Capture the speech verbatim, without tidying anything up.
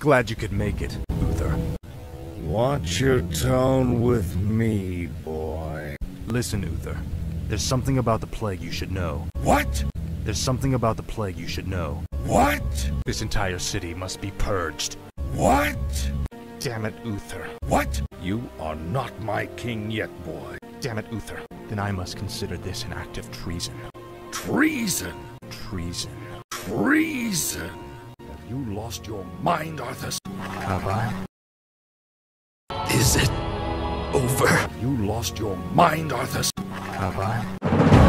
Glad you could make it, Uther. Watch your tone with me, boy. Listen, Uther. There's something about the plague you should know. What? There's something about the plague you should know. What? This entire city must be purged. What? Damn it, Uther. What? You are not my king yet, boy. Damn it, Uther. Then I must consider this an act of treason. Treason? Treason. Treason? Have you lost your mind, Arthas? Have I? Is it over? You lost your mind, Arthas. Have I?